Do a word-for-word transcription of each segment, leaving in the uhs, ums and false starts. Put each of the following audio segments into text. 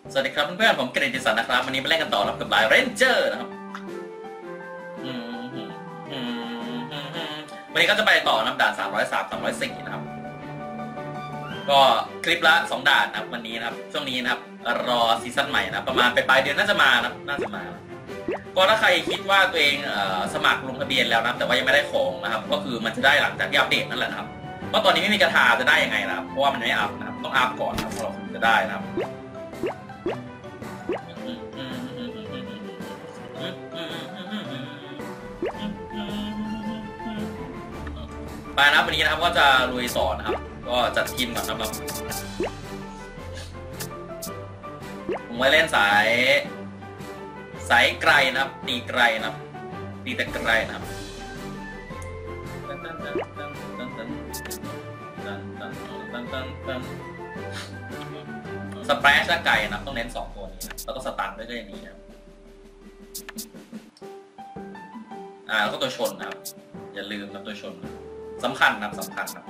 สวัสดีครับเพื่อนๆผมเกรดิสันนะครับวันนี้มาเล่นกันต่อกับไลน์เรนเจอร์นะครับวันนี้ก็จะไปต่อน้ำด่านสามร้อยสาม สามร้อยสี่นะครับก็คลิปละสองด่านนะครับวันนี้นะครับช่วงนี้นะครับรอซีซั่นใหม่นะประมาณไปปลายเดือนน่าจะมานะน่าจะมาก็ถ้าใครคิดว่าตัวเองสมัครลงทะเบียนแล้วนะแต่ว่ายังไม่ได้ของนะครับก็คือมันจะได้หลังจากที่อัปเดตนั่นแหละนะครับเพราะตอนนี้ไม่มีกระทาจะได้ยังไงนะครับเพราะว่ามันไม่อัพนะครับต้องอัพก่อนนะครับเราจะได้นะครับไปนะวันนี้นะครับก็จะลุยสอนนะครับก็จัดทีมก่อนนะครับผมไว้เล่นสายสายไกลนะครับตีไกลนะครับตีแต่ไกลนะครับสเปรชและไก่นะครับต้องเน้นสองตัวนี้นะแล้วก็สตันด้วยก็อย่างนี้นะครับอ่าแล้วก็ตัวชนนะครับอย่าลืมนะตัวชนสำคัญนะสำคัญนะ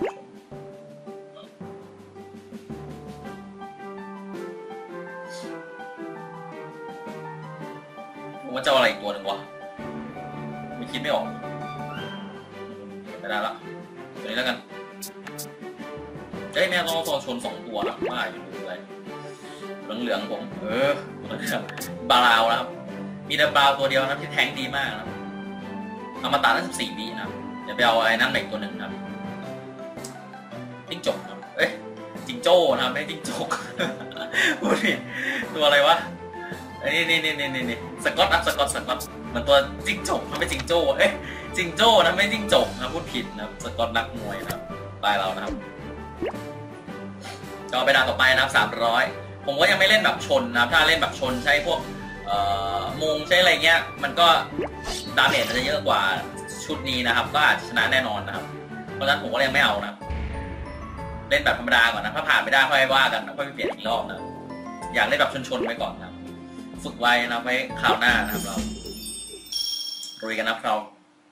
ผมว่าจะเอาอะไรอีกตัวหนึ่งวะไม่คิดไม่ออกไม่ได้ละตัวนี้แล้วกันเฮ้ยแม่ต้องตัวชนสองตัวนะว่าอยู่ดูอะไรเหลืองๆผมเออบาลาวนะครับมีแต่บาลาวตัวเดียวนะที่แทงดีมากนะเอามาตาตั้งสิบสี่วินะเดี๋ยวไปเอาไอ้นั่นอีกตัวหนึ่งครับจิ้งจกครับเอ้ยจิงโจ้นะครับไม่จิ้งจกพูดผิดตัวอะไรวะนี่นี่นี่นี่นี่สกอตอัพสกอตสกอตเหมือนตัวจิ้งจกมันไม่จิ้งโจ้เอ้ยจิงโจ้นะไม่จิ้งจกนะพูดผิดนะสกอตนักมวยนะครับตายเรานะครับก็ไปด่านต่อไปนะครับสามร้อยผมก็ยังไม่เล่นแบบชนนะครับถ้าเล่นแบบชนใช้พวกเอ่อมุงใช้อะไรเงี้ยมันก็ดาเมจมันจะเยอะกว่าชุดนี้นะครับก็อาจจะชนะแน่นอนนะครับเพราะฉะนั้นผมก็ยังไม่เอานะเล่นแบบธรรมดาก่อนนะถ้าผ่านไม่ได้ค่อยว่ากันค่อยไปเปลี่ยนอีกรอบนะอยากเล่นแบบชนๆไว้ก่อนนะฝึกไว้นะไว้คราวหน้านะครับเราลุยกันนะเรา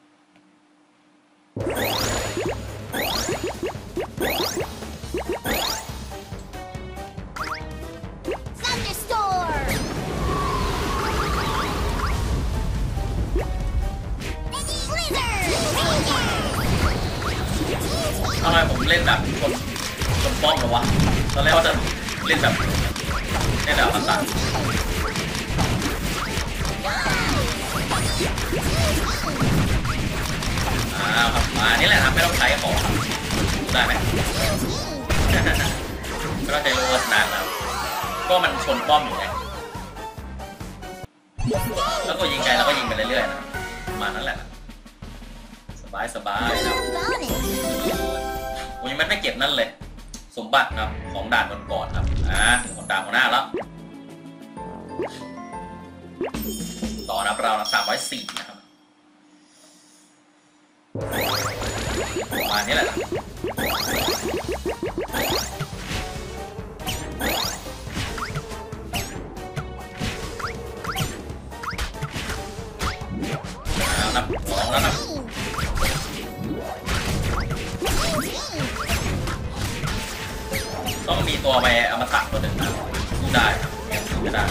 ทำไมผมเล่นแบบชนชนป้อมหรอวะตอนแรกว่าจะเล่นแบบเล่นแบบภาษาอ้าวครับมานี่แหละครับไม่ต้องใช้ของได้ไหมไม่ต้องใช้โลดนานแล้วก็มันชนป้อมอยู่ไงแล้วตัวยิงไกลเราก็ยิงไปเรื่อยๆนะมานั่นแหละสบายสบายนะผมยังไม่เก็บนั่นเลยสมบัติครับของด่านก่อนๆครับอ่าของด่านหัวหน้าแล้วต่อนะเราสามร้อยสี่นะครับประมาณนี้แหละนับสองแล้วนะต้องมีตัวไปอมตะตัวหนึ่งนะสู้ได้ครับไม่ได้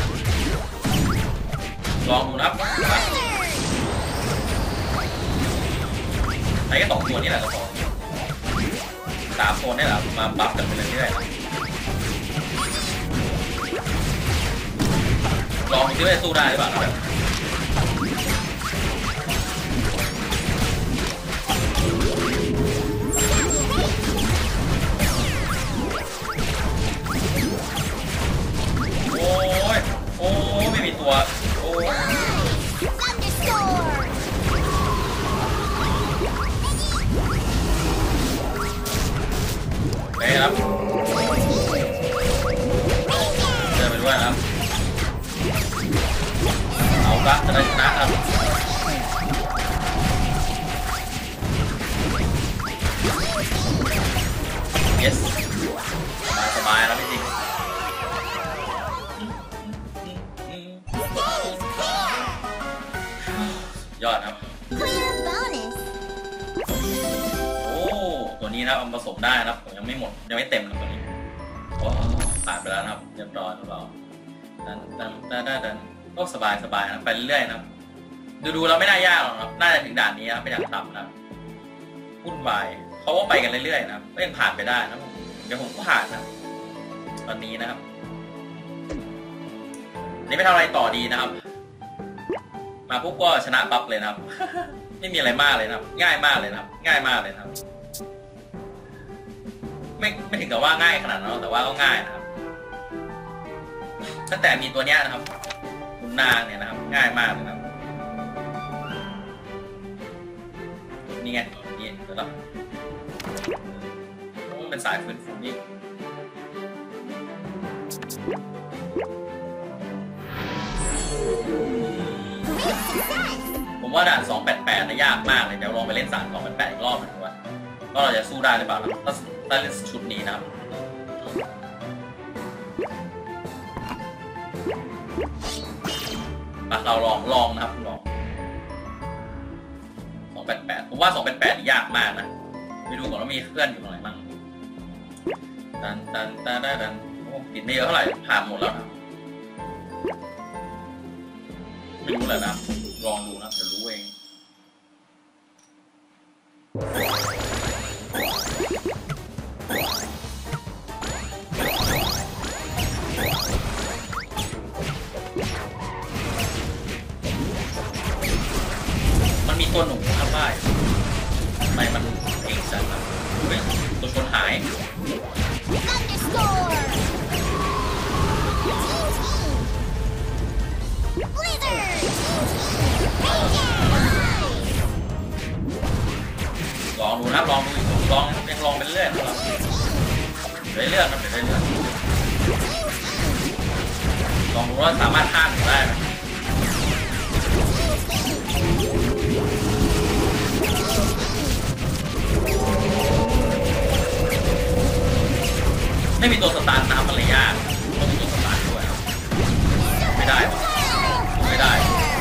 ลองดูนะครับใช้แค่สองตัวนี่แหละก็พอสามตัวนี่แหละมาบัฟกันไปเรื่อยๆลองดูว่าสู้ได้หรือเปล่าแบบตัวโอ้ไปครับเดินไปด้วยครับเอาละจะได้ชนะครับ yes สบายๆแล้วจริงยอดครับโอ้ตัวนี้นะเอาผสมได้นะครับผมยังไม่หมดยังไม่เต็มนะตัวนี้โอ้ผ่านไปแล้วนะครับเรียบร้อยของเราดันดันดันดันดันก็สบายสบายนะไปเรื่อยๆนะดูดูเราไม่น่ายากหรอกครับน่าจะถึงด่านนี้นะไม่อยากทำนะวุ่นวายเขาก็ไปกันเรื่อยๆนะก็ยังผ่านไปได้นะเดี๋ยวผมก็ผ่านนะตอนนี้นะครับนี่ไปทำอะไรต่อดีนะครับมาปุ๊บก็ชนะปั๊บเลยนะครับ ไม่มีอะไรมากเลยนะครับง่ายมากเลยนะครับง่ายมากเลยนะครับไม่ไม่ถึงกับว่าง่ายขนาดนั้นแต่ว่าก็ง่ายนะครับตั้งแต่มีตัวเนี้ยนะครับคุณนางเนี่ยนะครับง่ายมากเลยนะครับนี่ไงนี่เดี๋ยวเราเป็นสายฟื้นฟูนี่ผมว่าด่านสองแปดแปดนะยากมากเลยเดี๋ยวลองไปเล่นสามสองแปดแปดอีกรอบหนึ่งว่าก็เราจะสู้ได้หรือเปล่าถ้าถ้าเล่นชุดนี้นะครับเราลองลองนะครับลองสองแปดแปดผมว่าสองแปดแปดยากมากนะไปดูก่อนว่ามีเพื่อนอยู่ตรงไหนบ้างดันดันดันดันดันโอ้ปิดไม่เยอะเท่าไหร่ผ่านหมดแล้วนะไม่รู้แหละนะลองดูนะเดี๋ยวรู้เองมันมีตัวหนูครับป้ายทำไมมันเก่งจังครับเฮ้ยตัวชนหายลองดูนะลองดูลองยังลองไปเรื่อยนะครับเรื่อยเรื่อยครับเรื่อยเรื่อยลองดูว่าสามารถข้ามได้ไหมไม่มีตัวสตาร์ทนะครับมันเลยยากต้องมีตัวสตาร์ทด้วยครับไม่ได้ไม่ได้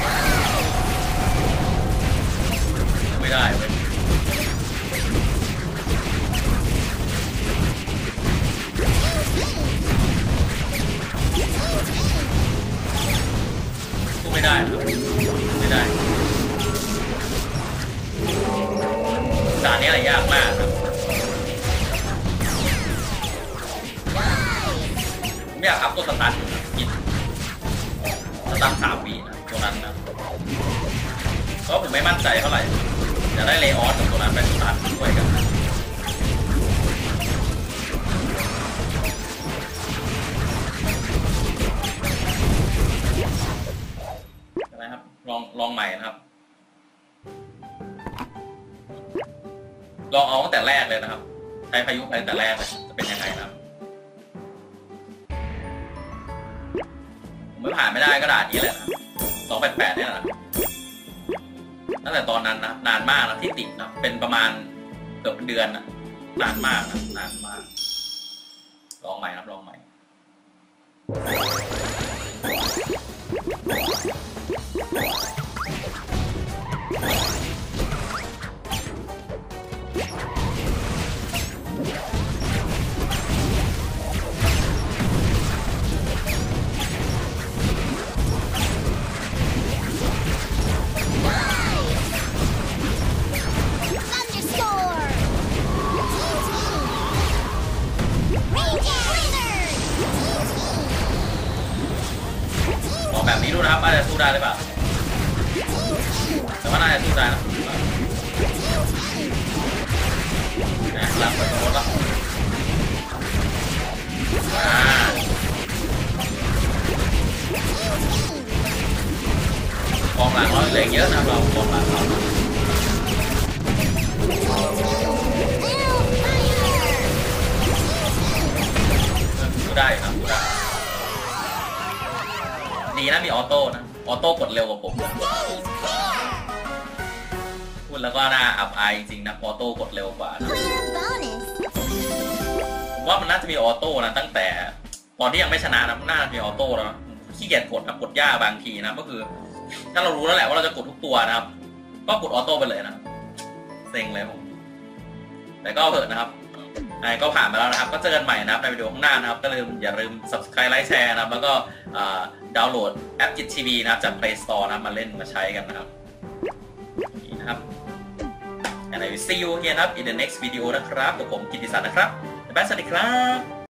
ไม่ได้เว้ยไม่ได้ไม่ได้ด่านนี้อะไรยากมากครับผมอยากอัพตัวสตาร์ทกินสตาร์ทสามวีนะตัวนั้นนะเพราะผมไม่มั่นใจเท่าไหร่จะได้เลย์ออสกับตัวนั้นเป็นสตาร์ทด้วยกันนะครับลองลองใหม่นะครับลองเอาตั้งแต่แรกเลยนะครับใช้พายุไปตั้งแต่แรกเลยจะเป็นยังไงนะครับผมไม่ผ่านไม่ได้ก็ด่านนี้แหละสองแปดแปดนี่แหละตั้งแต่ตอนนั้นนะนานมากนะที่ติดนะเป็นประมาณเกือบเป็นเดือนนะนานมากนะนานมากลองใหม่ครับลองใหม่แบบนี้ดูนะครับอาจจะสู้ได้หรือเปล่าแต่ว่าน่าจะสู้ได้นะนะหลังเปิดรถแล้วกองหลังเราเหลือเยอะนะเรากองหลังเราสู้ได้ครับสู้ได้ดีนะมีออโต้นะออโต้กดเร็วกว่าผมพูดแล้วก็น่าอับอายจริงๆนะออโต้กดเร็วกว่านะผมว่ามันน่าจะมีออโต้นะตั้งแต่ตอนที่ยังไม่ชนะนะน่าจะมีออโต้แล้วขี้เกียจกดนะกดยากบางทีนะก็คือถ้าเรารู้แล้วแหละว่าเราจะกดทุกตัวนะครับก็กดออโต้ไปเลยนะเซ็งเลยผมแต่ก็เถอะนะครับก็ผ่านมาแล้วนะครับก็เจอกันใหม่นะครับในวิดีโอข้างหน้านะครับก็ลืมอย่าลืม subscribe ไลค์แชร์นะครับแล้วก็ดาวน์โหลดแอป จิต ที วี นะครับจาก Play Store นะครับมาเล่นมาใช้กันนะครับนี่นะครับ and I will see you again นะครับ in the next video นะครับตัวผมกิตติศักดิ์นะครับบ๊ายบายสวัสดีครับ